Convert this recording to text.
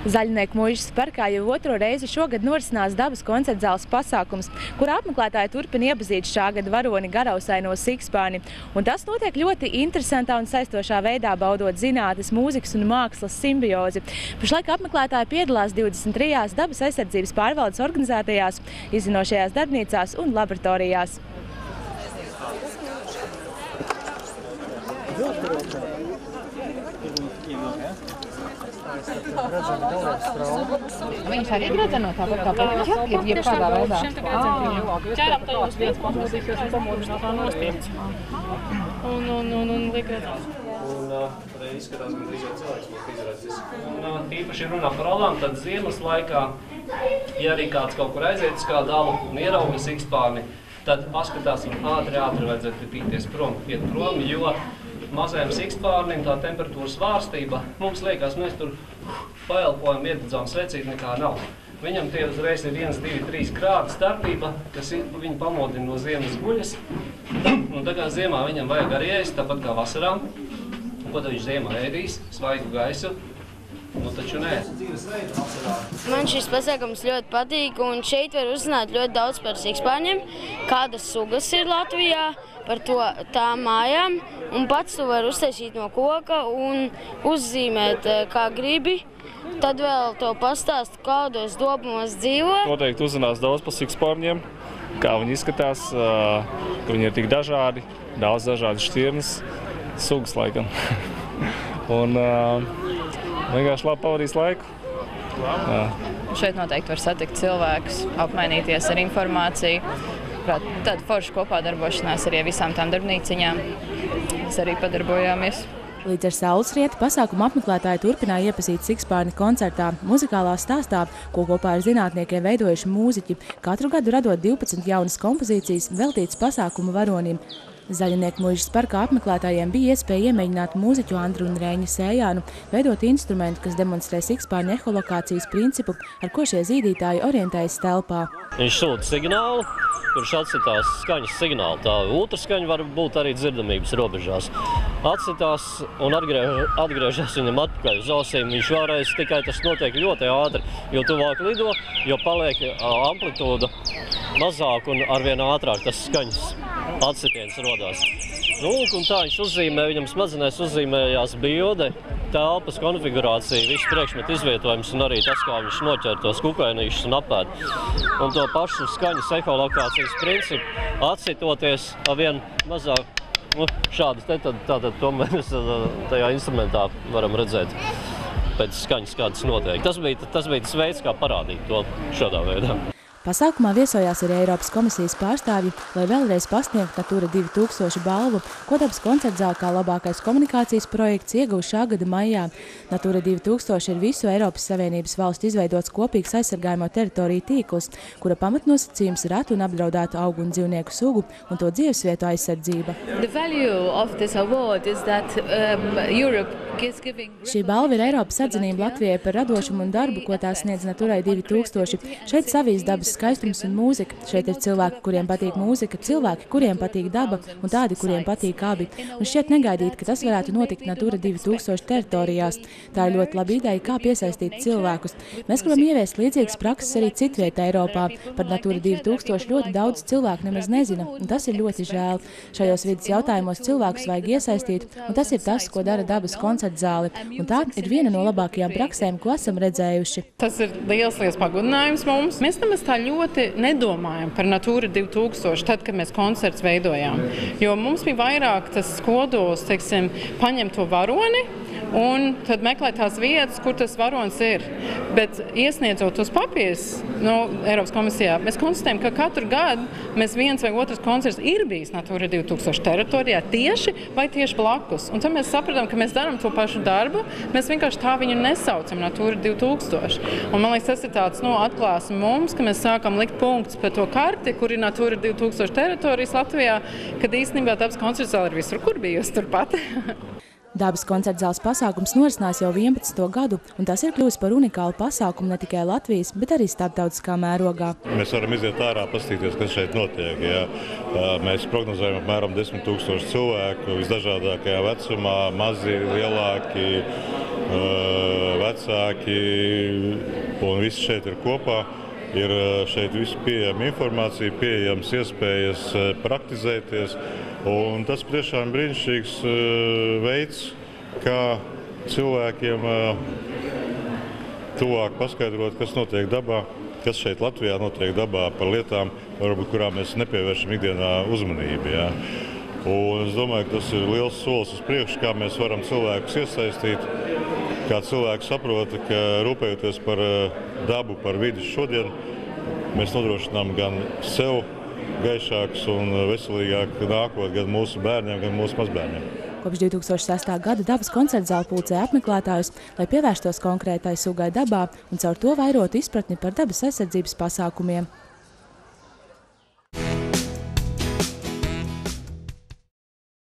Zaļnieku muižas parkā jau otro reizi šogad norisinās dabas koncertzāles pasākums, kurā apmeklētāji turpina iepazīt šā gada varoni garausaino sikspārni. Un tas notiek ļoti interesantā un saistošā veidā, baudot zinātnes, mūzikas un mākslas simbiozi. Pašlaik apmeklētāji piedalās 23 dabas aizsardzības pārvaldes organizētajās, izzinošajās darbnīcās un laboratorijās. Viņus arī gradzeno tāpat kā paliņķa, ir jebkādā veidā? Ķēram tajos vietas pamodīšos un pamodināt tā nostiepts. Un liek redzēt. Un arī izskatās, ka drīz jau cilvēks būtu izredzis. Un īpaši runā par alām, tad ziemas laikā, ja arī kāds kaut kur aiziet uz kādu alu un ierauga sikspārni, tad paskatās un ātri vajadzētu tīties prom, iet prom, jo mazajam sikspārnim tā temperatūras svārstība, mums liekas, mēs tur paelpojam, iededzām svecīt, nekā nav. Viņam tie uzreiz ir 1, 2, 3 grādu starpība, kas viņu pamodina no ziemas guļas. Un tā kā ziemā viņam vajag arī ēst, tāpat kā vasarā. Ko tad viņš ziemā ēdīs? Svaigu gaisu? Nu taču nē. Man šis pasākums ļoti patīk, un šeit var uzzināt ļoti daudz par sikspārņiem, kādas sugas ir Latvijā, par tām mājām, un pats tu vari uztaisīt no koka un uzzīmēt, kā gribi. Tad vēl to pastāst, kādos dobumos dzīvo. Noteikti uzzinās daudz par sikspārņiem, kā viņi izskatās, ka viņi ir tik dažādi, daudz dažādi šķirnes, sugas laikam. Un vienkārši labi pavadīs laiku. Šeit noteikti var satikt cilvēkus, apmainīties ar informāciju. Tad forši kopā darbošanās arī visām tām darbnīciņām. Mēs arī padarbojāmies. Līdz ar saulesrieti pasākuma apmeklētāji turpināja iepazīt sikspārni koncertā, muzikālā stāstā, ko kopā ar zinātniekiem veidojuši mūziķi, katru gadu radot 12 jaunas kompozīcijas veltītas pasākuma varonim. Zaļnieku muižas parkā apmeklētājiem bija iespēja iemēģināt mūziķu Andru un Rēņu Sējānu, veidot instrumentu, kas demonstrē sikspārņu eholokācijas principu, ar ko šie zīdītāji orientējas telpā. Viņš sūta signālu, kurš atsitās skaņas signālu. Tā ultraskaņa var būt arī dzirdamības robežās. Atsitās un atgriežas viņam atpakaļ uz ausīm. Viņš vēlreiz tikai tas notiek ļoti ātri, jo tuvāk lido, jo paliek amplitūda mazāk un arvien ātrāk tas skaņas atsitiens rodās. Nu, un tā viņš uzzīmē, viņam smadzenēs uzzīmējās bilde, telpas konfigurācija, visu priekšmetu izvietojums un arī tas, kā viņš noķer tos kukainīšus un apēd. Un to pašu skaņas eholokācijas principu atsitoties ar vien mazāk. Nu, šādas te tātad to mēs tajā instrumentā varam redzēt pēc skaņas, kādas notiek. Tas bija tas veids, kā parādīt to šādā veidā. Pasākumā viesojās arī Eiropas komisijas pārstāvji, lai vēlreiz pasniegtu Natura 2000 balvu, ko dabas koncertzāle kā labākais komunikācijas projekts ieguva šā gada maijā. Natura 2000 ir visu Eiropas Savienības valstu izveidots kopīgs aizsargājamo teritoriju tīkls, kura pamatnosacījums ir ratu un apdraudētu augu un dzīvnieku sugu un to dzīvesvietu aizsardzība. Šī balva ir Eiropas atzinība Latvijai par radošumu un darbu, ko tā sniedz Naturai 2000. Šeit savijas dabas skaistums un mūzika. Šeit ir cilvēki, kuriem patīk mūzika, cilvēki, kuriem patīk daba un tādi, kuriem patīk abi. Un šķiet negaidīt, ka tas varētu notikt Natura 2000 teritorijās. Tā ir ļoti laba ideja, kā piesaistīt cilvēkus. Mēs gribam ieviest līdzīgas prakses arī citvietā Eiropā. Par Natura 2000 ļoti daudz cilvēku nemaz nezina, un tas ir ļoti žēl. Šajos vidas jautājumos cilvēkus vajag iesaistīt, un tas ir tas, ko dara dabas koncertzāle. Un tā ir viena no labākajām praksēm, ko esam redzējuši. Tas ir liels pagodinājums mums. Mēs nemaz tā ļoti nedomājam par Natura 2000, tad, kad mēs koncerts veidojām. Jo mums bija vairāk tas kodols, teiksim, paņem to varoni un tad meklēt tās vietas, kur tas varonis ir. Bet iesniedzot tos papīrus Eiropas komisijā, mēs konstatējam, ka katru gadu mēs viens vai otrs koncerts ir bijis Natura 2000 teritorijā tieši vai tieši blakus. Un tad mēs sapratām, ka mēs darām to pašu darbu, mēs vienkārši tā viņu nesaucam Natura 2000. Un man liekas, tas ir tāds atklāsme mums, ka mēs sākam likt punktus par to karti, kur ir Natura 2000 teritorijas Latvijā, kad īstenībā dabas koncertzāle ir visur, kur bijusi turpat. Dabas koncertzāles pasākums norisinās jau 11. gadu, un tas ir kļuvis par unikālu pasākumu ne tikai Latvijas, bet arī starptautiskā mērogā. Mēs varam iziet ārā, paskatīties, kas šeit notiek. Ja. Mēs prognozējam apmēram 10 000 cilvēku, visdažādākajā vecumā, mazi, lielāki, vecāki un visi šeit ir kopā. Ir šeit viss pieejama informācija, pieejamas iespējas praktizēties. Un tas tiešām brīnišķīgs veids, kā cilvēkiem tuvāk paskaidrot, kas notiek dabā, kas šeit Latvijā notiek dabā par lietām, varbūt, kurām mēs nepievēršam ikdienā uzmanību. Ja. Un es domāju, ka tas ir liels solis uz priekšu, kā mēs varam cilvēkus iesaistīt, kā cilvēki saprota, ka rūpējoties par dabu, par vidi šodien, mēs nodrošinām gan sev gaišāks un veselīgāk nākotni gan mūsu bērniem, gan mūsu mazbērniem. Kopš 2006. gada dabas koncerta zāle pulcē apmeklētājus, lai pievērstos konkrētai sugai dabā un caur to vairotu izpratni par dabas aizsardzības pasākumiem.